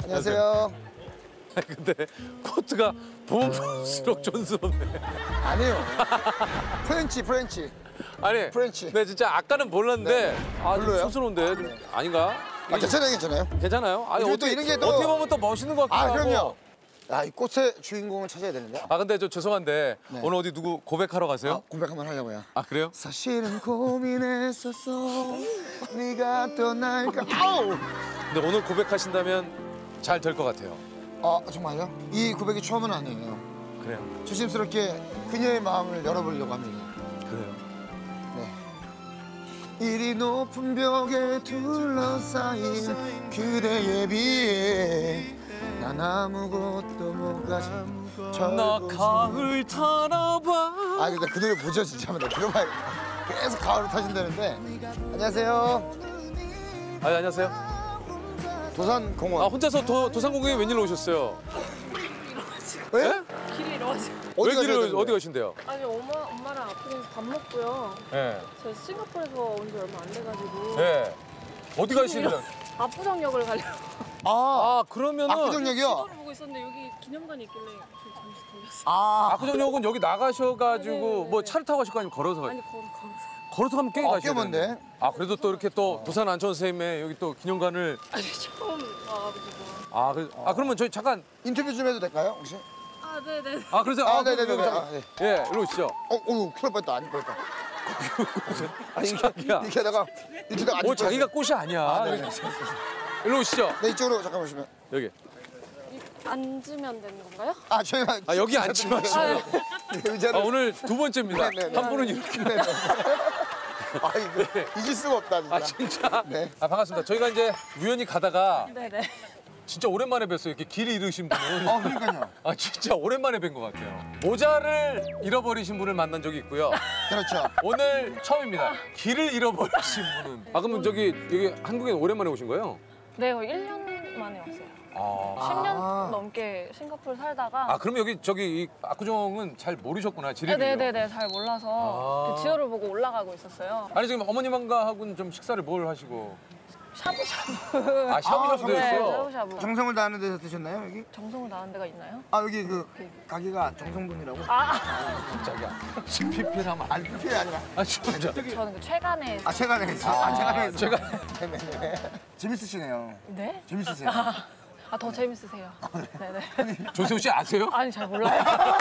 안녕하세요. 근데 코트가 보면 볼수록 촌스럽네. 아니에요. 프렌치. 아니, 프렌치. 네 진짜 아까는 몰랐는데 아, 좀 별로예요? 촌스러운데 좀 아닌가? 아, 괜찮아요. 괜찮아요? 아니 요즘에 어떻게, 또 이런 게 또- 어떻게 보면 또 멋있는 것 같기도 아, 하고. 그럼요. 아, 이 꽃의 주인공을 찾아야 되는데. 아 근데 저 죄송한데 네. 오늘 어디 누구 고백하러 가세요? 고백 한번 하려고요. 아 그래요? 사실은 고민했었어. 네가 떠날까. 아우! 근데 오늘 고백하신다면 잘 될 것 같아요. 아, 정말요? 이 고백이 처음은 아니에요. 그래요. 조심스럽게 그녀의 마음을 열어보려고 합니다. 그래요. 네. 이리 높은 벽에 둘러싸인 그대에 비해 난 아무것도 못 가진 나 가을 타나봐. 아, 근데 그 노래 뭐죠, 진짜? 나 들어봐야겠다. 계속 가을을 타신다는데. 안녕하세요. 아 안녕하세요. 도산공원. 아 혼자서 도산공원에 웬일로 오셨어요? 왜? 길이 이러가지고. 어디 왜 가셔야 길을 되는 거예요? 어디 가신대요? 아니 엄마랑 아프면서 밥 먹고요. 네. 저 싱가포르에서 온 지 얼마 안 돼가지고. 네. 어디 가시는? 압구정역을 가려고. 아, 그러면은 압구정역이요? 시골을 보고 있었는데 여기 기념관이 있길래 저 잠시 돌렸어요. 아, 압구정역은 여기 나가셔가지고 네. 뭐 차를 타고 가실 거 아니면 걸어서 아니 걸어서. 걸어서 가면 꽤 가셔야 꽤 먼데? 되는데. 아 그래도 또 이렇게 또 도산 안천 선생님의 여기 또 기념관을 아니 처음 와가지고. 그러면 저희 잠깐 인터뷰 좀 해도 될까요, 혹시? 아 네네. 그러세요? 아, 네네네. 잠깐. 예, 일로 오시죠. 어우, 큰일 날 뻔했다. 안 뻔했다. 아니, 자기야. 이렇게 하다가 뭐 자기가 꽃이 아니야. 네네. 일로 오시죠. 네, 이쪽으로 잠깐 보시면. 여기. 앉으면 되는 건가요? 아, 저희가. 여기 앉지 마시고. 의자를. 오늘 두 번째입니다. 네네네. 한 분은 이렇게. 아, 이거 잊을 수가 없다, 진짜. 진짜. 네. 반갑습니다. 저희가 이제 우연히 가다가 네네. 진짜 오랜만에 뵀어요. 이렇게 길 잃으신 분은. 그러니까요. 진짜 오랜만에 뵌 것 같아요. 모자를 잃어버리신 분을 만난 적이 있고요. 그렇죠. 오늘 처음입니다. 길을 잃어버리신 분은. 그러면 여기 한국에 오랜만에 오신 거예요? 네, 1년 만에 왔어요. 10년 넘게 싱가포르 살다가. 그럼 여기 이 압구정은 잘 모르셨구나, 지리를. 네네네, 잘 몰라서 그 지도를 보고 올라가고 있었어요. 아니 지금 어머님하고는 좀 식사를 뭘 하시고? 샤브샤브. 샤브샤브도 네, 했어요? 샤브샤브. 정성을 다하는 데서 드셨나요, 여기? 정성을 다하는 데가 있나요? 여기 그 가게가 정성분이라고? 자기야, PPL하면 아니, 그게 아니라. 진짜. 저는 그 최간에. 체간에서. 체간에서. 제가 네네네. 재밌으시네요. 네? 재밌으세요. 더 재밌으세요. 네네. 조세호 씨 아세요? 아니, 잘 몰라요.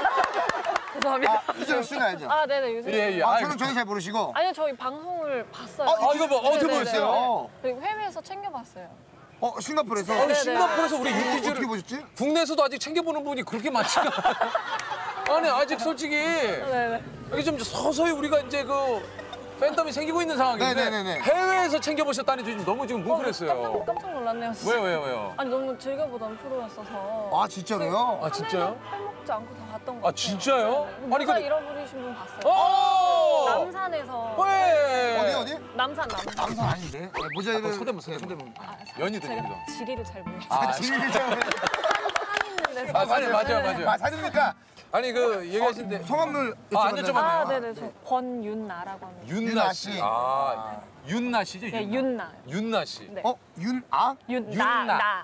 죄송합니다. 이재용 씨는 알죠? 네네, 요즘. 예. 저는 잘 모르시고. 아니요, 저희 방송을 봤어요. 이거 뭐 어떻게 네네네. 보셨어요? 그리고 해외에서 챙겨봤어요. 싱가포르에서? 네네. 싱가포르에서 우리 어떻게 유퀴즈를 보셨지? 국내에서도 아직 챙겨보는 분이 그렇게 많지가 않아요. 아니 아직 솔직히 네네. 이게 좀 서서히 우리가 이제 팬덤이 생기고 있는 상황인데 네네네네. 해외에서 챙겨보셨다니 지금 너무 지금 뭉클했어요. 깜짝 놀랐네요, 진짜. 왜요? 아니, 너무 즐겨보던 프로였어서. 아, 진짜로요? 진짜요? 빼먹지 않고 다 봤던 것 같아요. 진짜요? 네. 아니, 모자 근데- 잃어버리신 분 봤어요. 오! 남산에서. 왜? 어디? 남산. 남산 아닌데? 모자를. 소대문. 연이 제가 됩니다. 지리를 잘 몰라요. 지리를 잘. 산 있는 데서. 맞아요. 사진입니까? 아니 얘기하신데 성함을 안 여쭤봐도 여쭤봐도 네네. 저 권윤나라고 합니다. 윤나 씨. 윤나 씨죠? 네, 윤나. 윤나 씨. 네. 윤아? 윤나.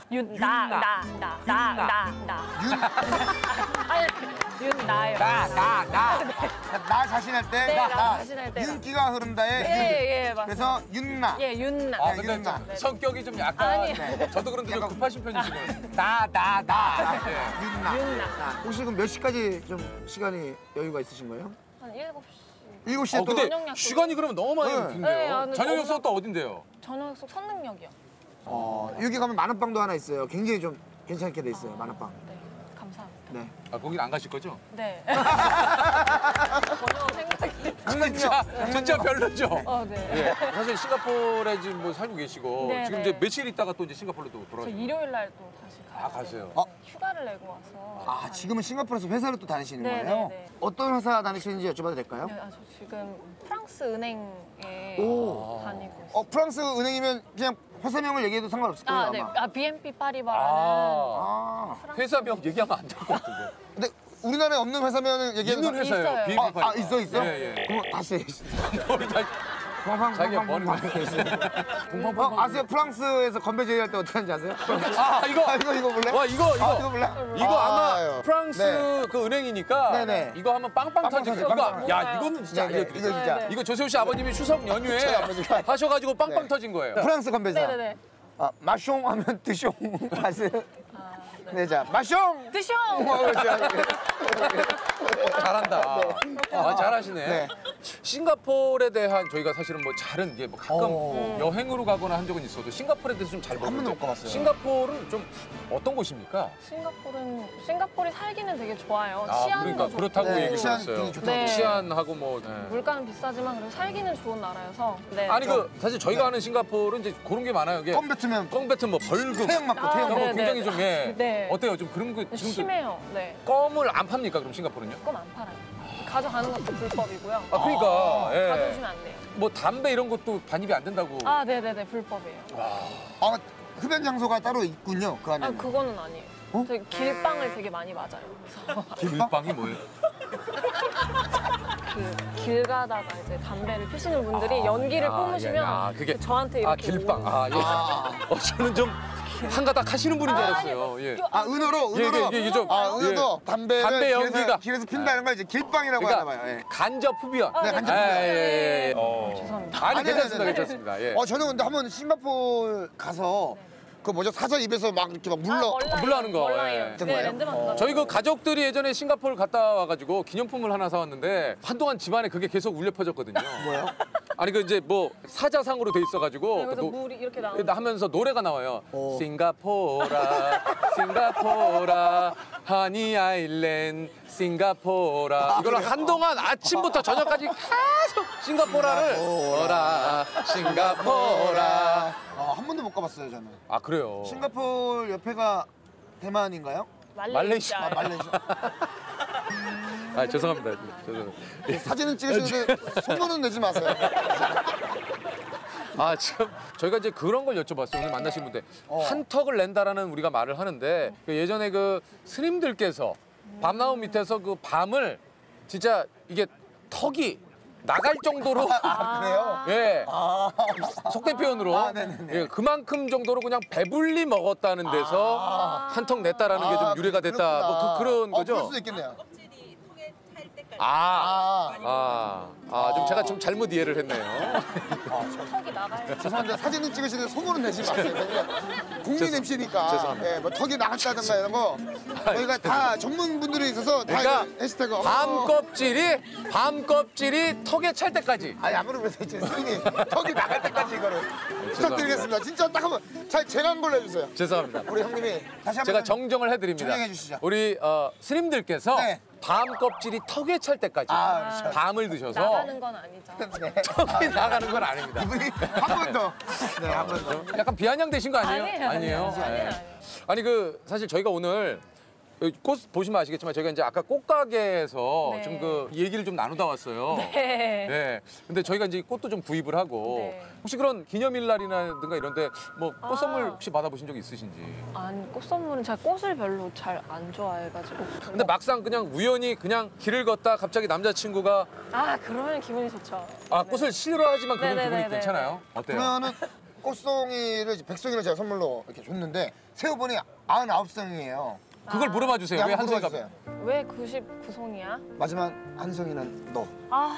아니, 윤나요. 나 자신할 때? 네, 나 자신할 때. 윤기가 흐른다에 예, 맞습니다. 그래서 윤나. 예, 윤나. 근데 윤나. 좀 성격이 좀 약간 아니에요. 저도 그런데 좀 급하신 편이시고요. 윤나. 윤나. 혹시 그럼 몇 시까지 좀 시간이 여유가 있으신 거예요? 한 7시. 7시에 또. 근데 저녁 약속. 시간이 그러면 너무 많이 네, 빈대요. 근데 저녁 너무- 약속 또 어딘데요? 저녁 약속 선능력이요. 여기 가면 만화방도 하나 있어요. 굉장히 좀 괜찮게 돼 있어요, 만화방. 네, 감사합니다. 네. 거긴 안 가실 거죠? 네. 전혀 생각이. 진짜 별로죠? 네. 예. 사실 싱가포르에 지금 뭐 살고 계시고 네, 지금 네. 이제 며칠 있다가 또 이제 싱가포르로 또 저 돌아가시고. 일요일 날 또 다시 가요. 가세요? 휴가를 내고 와서. 지금은 싱가포르에서 회사를 또 다니시는 네, 거예요? 네, 네. 어떤 회사 다니시는지 여쭤봐도 될까요? 네, 저 지금 프랑스 은행에 오. 다니고 있어요. 프랑스 은행이면 그냥 회사명을 얘기해도 상관없을 거예요, 네. 아마. BNP 파리바라는. 회사명 얘기하면 안 될 것 같은데. 근데 우리나라에 없는 회사면 얘기해도 있는 회사예요. 있어요. 비행기 있어? 예. 그럼 다시. 자기가 뭐 하는 거야? 아세요? 프랑스에서 건배 제의할 때 어떻게 하는지 아세요? 이거 몰래? 와 이거 이거 몰래? 이거 아마 아유. 프랑스 네. 그 은행이니까 네네. 이거 하면 빵빵 터질 터지죠, 이거 빵빵. 야 이거는 진짜 네네, 알려드리죠. 이거 진짜. 네. 이거 조세호 씨 아버님이 추석 연휴에 저희 아버지가. 하셔가지고 빵빵 네. 터진 거예요. 프랑스 건배사. 네네네. 마숑 하면 드숑 아세요? 네. 네, 자, 마숑! 드셔! 잘한다. 아, 잘하시네. 네. 싱가포르에 대한 저희가 사실은 뭐 잘은 이게 뭐 가끔 오. 여행으로 가거나 한 적은 있어도 싱가포르에 대해서 좀 잘 한 번도 모르는데 못 가봤어요. 싱가포르는 좀 어떤 곳입니까? 싱가포르이 살기는 되게 좋아요. 아, 치안도 그러니까 좋고. 그렇다고 네, 얘기 치안 들었어요. 되게 좋다고. 네. 치안하고 뭐. 네. 물가는 비싸지만 그래도 살기는 좋은 나라여서. 네. 아니 그 사실 저희가 아는 싱가포르는 이제 그런 게 많아요. 이게 껌 뱉으면 껌 뭐 벌금 태양 맞고 아, 태양 이런 거 네, 굉장히 네, 좀 예. 네. 어때요? 좀 그런 거 지금도 심해요. 네. 껌을 안 팝니까 그럼 싱가포르는요? 껌 안 팔아요. 가져가는 것도 불법이고요. 아 그러니까 예. 가져오시면 안 돼요. 뭐 담배 이런 것도 반입이 안 된다고. 아, 네네네. 불법이에요. 아, 흡연 장소가 따로 있군요, 그 안에. 아, 그거는 아니에요. 되게 길빵을 되게 많이 맞아요. 그래서 길빵이 뭐예요? 길 가다가 이제 담배를 피시는 분들이 연기를 뿜으시면 그게 저한테 이렇게 길빵. 오는 아 예. 저는 좀 한가닥 하시는 분인 줄 알았어요. 예. 은어로. 이게 좀 은어도 담배를 담배 연기가 길에서 핀다는 걸 이제 길빵이라고 그러니까 하나 봐요. 예. 간접 흡연. 네, 간접 흡연. 예. 죄송합니다. 아니 아니, 괜찮습니다, 아니, 아니. 괜찮습니다. 예. 저는 근데 한번 싱가포르 가서 그 뭐죠? 사자 입에서 막 이렇게 막 물러. 물러하는 거, 몰라요. 예. 네, 거예요? 랜드마크. 저희 그 가족들이 예전에 싱가포르 갔다 와가지고 기념품을 하나 사왔는데 한동안 집안에 그게 계속 울려 퍼졌거든요. 뭐요? 아니 그 이제 뭐 사자상으로 돼 있어가지고 그래서 그 물이 이렇게 나오는 하면서 노래가 나와요. 오. 싱가포라, 싱가포라, 하니 아일랜드, 싱가포라. 이걸 한동안 아침부터 저녁까지 계속 싱가포라를 오라, 싱가포라. 한 번도 못 가봤어요, 저는. 아 그래요. 싱가포르 옆에가 대만인가요? 말레이시아. 말레이시아. 아 죄송합니다. 죄송합니다. 사진은 찍으시는데 소문은 내지 마세요. 아 지금 저희가 이제 그런 걸 여쭤봤어요. 오늘 만나신 분들 한턱을 낸다라는 우리가 말을 하는데 그 예전에 그 스님들께서 밤나무 밑에서 그 밤을 진짜 이게 턱이 나갈 정도로 그래요? 예 아, 속된 표현으로 아, 네네네. 예, 그만큼 정도로 그냥 배불리 먹었다는 데서 한턱 냈다라는 게 좀 유래가 됐다. 뭐 그런 거죠. 그럴 수도 있겠네요. 좀 제가 좀 잘못 이해를 했네요. 턱이 나가요. 죄송한데 사진은 찍으시는데 소문은 내지 마세요. 국민 MC니까. 죄송합니다. 예, 뭐 턱이 나갔다든가 이런 거 저희가 다 전문분들이 있어서 다 그러니까 이거 해시태그 밤 껍질이 턱에 찰 때까지. 아니 아무리 그래서 이제 스님이 턱이 나갈 때까지 이거를 부탁드리겠습니다. 진짜 딱 한번 잘 제가 한 걸로 해주세요. 죄송합니다. 우리 형님이 다시 한번 제가 정정을 해드립니다. 정정해 주시죠. 우리 스님들께서 네. 밤 껍질이 턱에 찰 때까지 그렇죠. 밤을 드셔서 나가는 건 아니죠. 네. 턱이 나가는 건 아닙니다. 이분이 한 번 더. 네, 한 번 더. 약간 비아냥되신 거 아니에요? 아니에요. 네. 아니 그 사실 저희가 오늘 꽃 보시면 아시겠지만 저희가 이제 아까 꽃가게에서 네. 좀 그 얘기를 좀 나누다 왔어요. 네. 네. 근데 저희가 이제 꽃도 좀 구입을 하고 네. 혹시 그런 기념일날이라든가 이런데 뭐 꽃 선물 혹시 받아보신 적 있으신지? 아니, 꽃 선물은 제가 꽃을 별로 잘 안 좋아해가지고. 근데 막상 그냥 우연히 그냥 길을 걷다 갑자기 남자친구가 그러면 기분이 좋죠. 꽃을 싫어하지만 그런 네네네네. 기분이 괜찮아요? 어때요? 그러면은 꽃송이를 백송이를 제가 선물로 이렇게 줬는데 세어보니 99송이에요. 그걸 물어봐 주세요. 왜 한 송이가? 왜 99송이야? 마지막 한 송이는 너.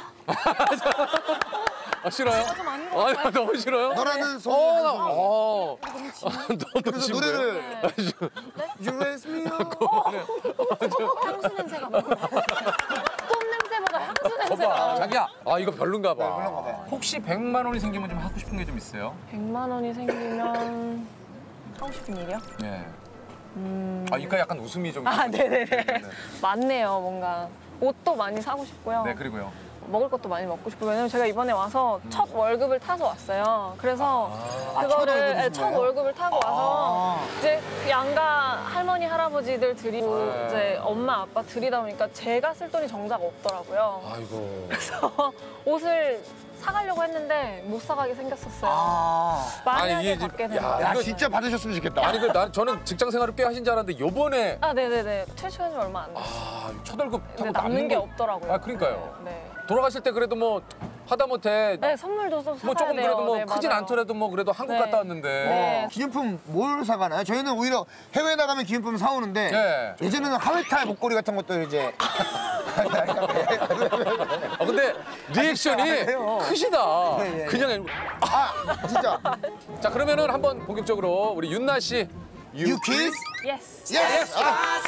싫어요? 좀 아닌 것 같아요. 너무 싫어요? 너라는 송이 한 송이. 너무 그래서 심해요. 노래를 네? You raise me up. 향수 냄새가 나. 꽃 냄새보다 향수 냄새가 봐봐, 나. 자기야. 이거 별론가 봐. 네, 별론가 봐요. 혹시 100만 원이 생기면 좀 하고 싶은 게 좀 있어요? 100만 원이 생기면 하고 싶은 일이요? 예. 그러니까 약간 웃음이 좀. 네네네. 많네요, 뭔가. 옷도 많이 사고 싶고요. 네, 그리고요. 먹을 것도 많이 먹고 싶고 왜냐면 제가 이번에 와서 첫 월급을 타서 왔어요. 그래서 첫 월급이신 첫 거예요? 월급을 타고 와서 이제 양가 할머니 할아버지들 드리고 네. 이제 엄마 아빠 드리다 보니까 제가 쓸 돈이 정작 없더라고요. 아이고. 그래서 옷을 사가려고 했는데 못 사가게 생겼었어요. 아, 만약에 아니, 이게 받게 야, 된다. 야 이거- 진짜 받으셨으면 좋겠다. 아니 저는 직장 생활을 꽤 하신 줄 알았는데 요번에 아, 네네네. 퇴직한 지 얼마 안 됐어요. 첫 월급 타고 근데 남는 게 거- 없더라고요. 아, 그러니까요. 네. 돌아가실 때 그래도 뭐 하다못해 네, 선물도 좀 사가야 뭐 조금 돼요. 그래도 뭐 네, 크진 맞아요. 않더라도 뭐 그래도 한국 네. 갔다 왔는데. 네. 기념품 뭘 사가나요? 저희는 오히려 해외 나가면 기념품 사오는데 네. 예전에는 하회탈 목걸이 같은 것도 이제 근데 리액션이 아니에요. 크시다. 예, 예. 그냥 아 진짜 자 그러면은 한번 본격적으로 우리 윤나 씨 You kiss? 예스. Yes. 아.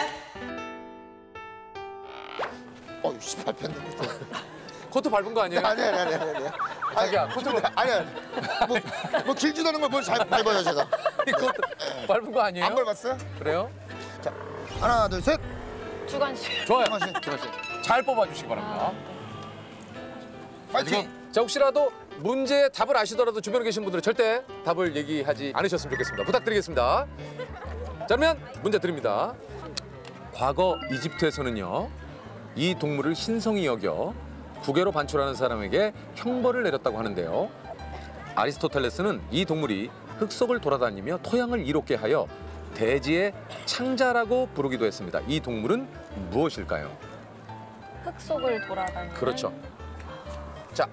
어이씨 밟혔네. 코트 밟은 거 아니에요? 아니. 자기야, 코트 아니. 뭐 길지도 않은 걸 뭘 잘 밟아요 제가. 코트 밟은 거 아니에요? 안 밟았어요? 그래요? 자 하나 둘 셋. 주관식. 좋아요. 주관 씨. 주관 씨. 잘 뽑아주시기 바랍니다. 파이팅. 지금 자 혹시라도 문제의 답을 아시더라도 주변에 계신 분들은 절대 답을 얘기하지 않으셨으면 좋겠습니다. 부탁드리겠습니다. 자 그러면 문제 드립니다. 과거 이집트에서는요 이 동물을 신성히 여겨 국외로 반출하는 사람에게 형벌을 내렸다고 하는데요. 아리스토텔레스는 이 동물이 흙 속을 돌아다니며 토양을 이롭게 하여 대지의 창자라고 부르기도 했습니다. 이 동물은 무엇일까요? 흙 속을 돌아다니는. 그렇죠. 자,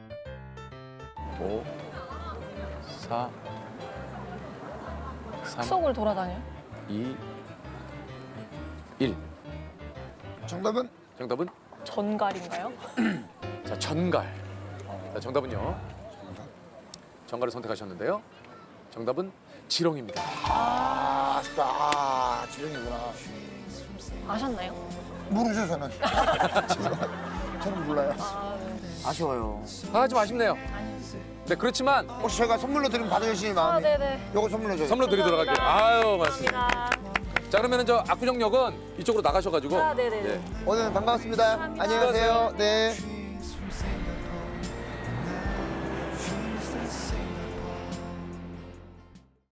5, 4, 3, 흙 속을 돌아다녀. 2, 1. 정답은 정답은 전갈인가요? 자 전갈. 자 정답은요. 전갈을 선택하셨는데요. 정답은 지렁입니다. 아쉽다. 아 지렁이구나. 아셨나요? 모르죠 저는. 저는 몰라요. 아쉬워요. 아 좀 아쉽네요. 네 그렇지만 혹시 제가 선물로 드리면 받으실 마음이? 네네. 요거 선물로 줘요. 선물로 드리도록 할게요. 아유 맞습니다. 감사합니다. 자 그러면은 저 압구정역은 이쪽으로 나가셔가지고. 아, 네네네. 예. 오늘 반갑습니다. 안녕히 가세요. 네.